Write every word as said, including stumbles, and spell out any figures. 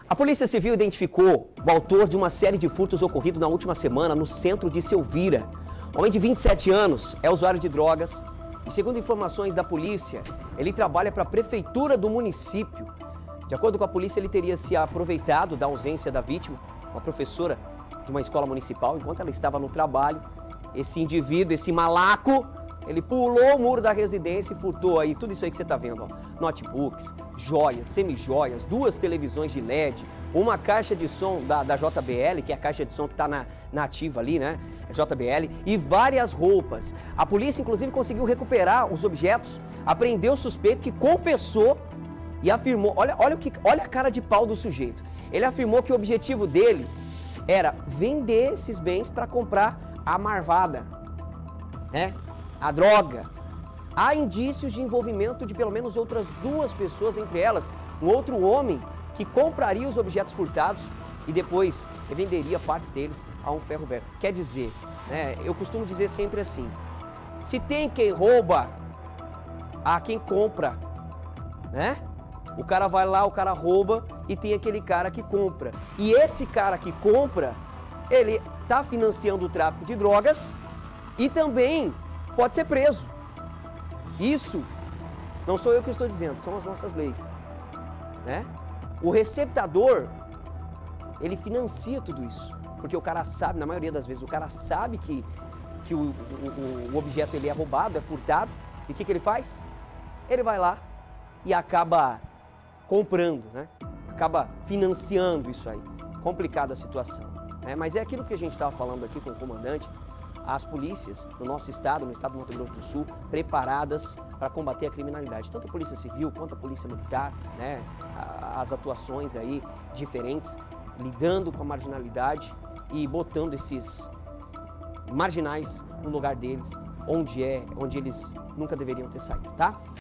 A Polícia Civil identificou o autor de uma série de furtos ocorridos na última semana no centro de Selvíria. O homem de vinte e sete anos é usuário de drogas e, segundo informações da polícia, ele trabalha para a prefeitura do município. De acordo com a polícia, ele teria se aproveitado da ausência da vítima, uma professora de uma escola municipal, enquanto ela estava no trabalho. Esse indivíduo, esse malaco, ele pulou o muro da residência e furtou aí tudo isso aí que você está vendo, ó. Notebooks, joias, semi-joias, duas televisões de L E D, uma caixa de som da, da J B L, que é a caixa de som que está na, na ativa ali, né? J B L, e várias roupas. A polícia, inclusive, conseguiu recuperar os objetos, apreendeu o suspeito que confessou e afirmou, olha, olha, o que, olha a cara de pau do sujeito. Ele afirmou que o objetivo dele era vender esses bens para comprar a marvada, né? A droga. Há indícios de envolvimento de pelo menos outras duas pessoas, entre elas um outro homem que compraria os objetos furtados e depois revenderia partes deles a um ferro velho. Quer dizer, né, eu costumo dizer sempre assim, se tem quem rouba, há quem compra, né? O cara vai lá, o cara rouba e tem aquele cara que compra. E esse cara que compra, ele está financiando o tráfico de drogas e também pode ser preso. Isso não sou eu que estou dizendo, são as nossas leis, né? O receptador, ele financia tudo isso, porque o cara sabe, na maioria das vezes, o cara sabe que, que o, o, o objeto ele é roubado, é furtado, e o que, que ele faz? Ele vai lá e acaba comprando, né? Acaba financiando isso aí. Complicada a situação, né? Mas é aquilo que a gente estava falando aqui com o comandante, as polícias no nosso estado, no estado do Mato Grosso do Sul, preparadas para combater a criminalidade. Tanto a Polícia Civil quanto a Polícia Militar, né? As atuações aí diferentes, lidando com a marginalidade e botando esses marginais no lugar deles, onde é, onde eles nunca deveriam ter saído, tá?